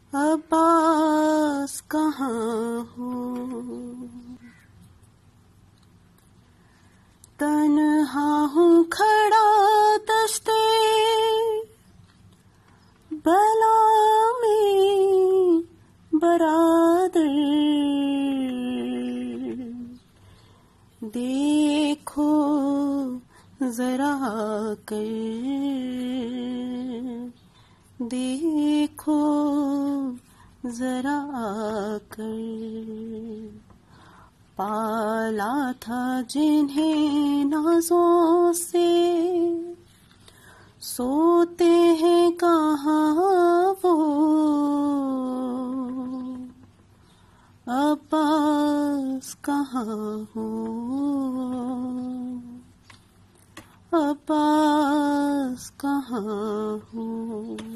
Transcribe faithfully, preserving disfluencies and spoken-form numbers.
अब्बास कहाँ हो, तन्हा हूँ खड़ा दस्ते बला में बरादर, देखो जरा कर, देखो जरा कर। पाला था जिन्हें नाज़ों से, सोते हैं कहाँ वो, अब्बास कहाँ हो, अब्बास कहाँ हो।